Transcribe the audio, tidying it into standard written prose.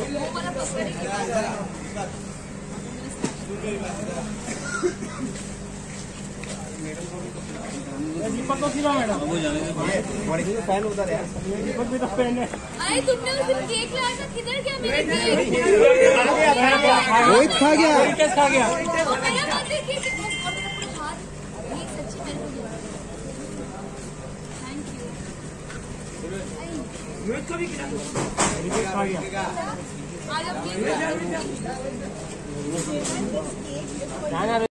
दीपक को सिला मैडम वो जाने दे बड़ी से फैन उधर है दीपक भी तो फैन है। अरे तुमने उस दिन केक लाया था किधर गया मेरा केक? रोहित खा गया कैसे खा गया? मेरा हाथ देखिए और मेरा पूरा हाथ ये सच्ची मेरे को थैंक यू। रोहित को भी खिला दो खा गया आज अब